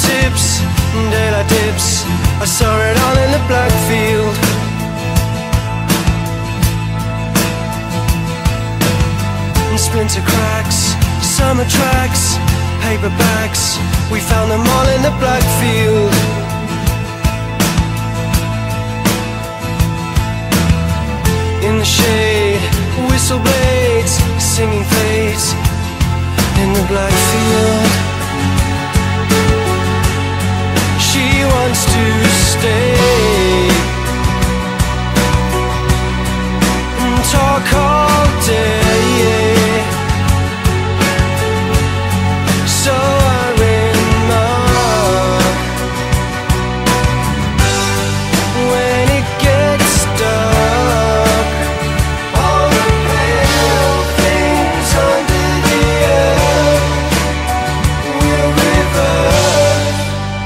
tips, daylight dips. I saw it all in the black field. And splinter cracks, summer tracks, paperbacks, we found them all in the black field. In the shade, whistle blades, singing fades in the black field. She wants to stay and talk all day. So I remark, when it gets dark, all the pale things under the earth will reverse.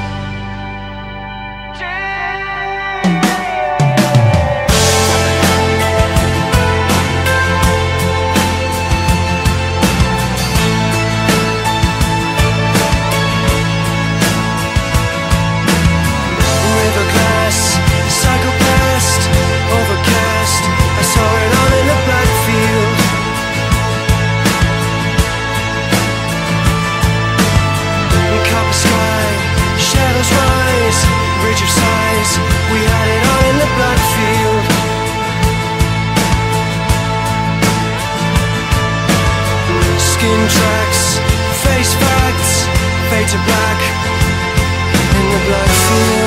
River glass, cycle past, overcast. I saw it all in the black field. Copper sky, shadows rise, bridge of sighs. We had it all in the black field. Skin tracks, face facts, fade to black in the black field.